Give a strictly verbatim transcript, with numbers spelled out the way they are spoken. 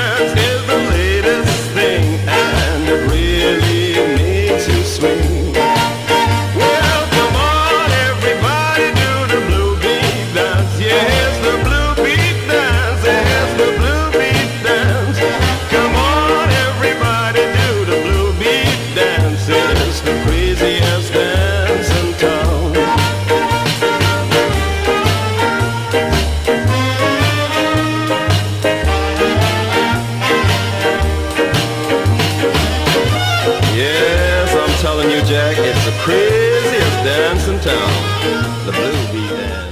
dance is the latest thing, and it really makes you swing. Well, come on, everybody, do the blue beat dance. Yes, the blue beat dance. Yes, the blue beat dance. Come on, everybody, do the blue beat dance. It's the craziest dance in town. Yes, I'm telling you, Jack, it's the craziest dance in town. The blue beat dance.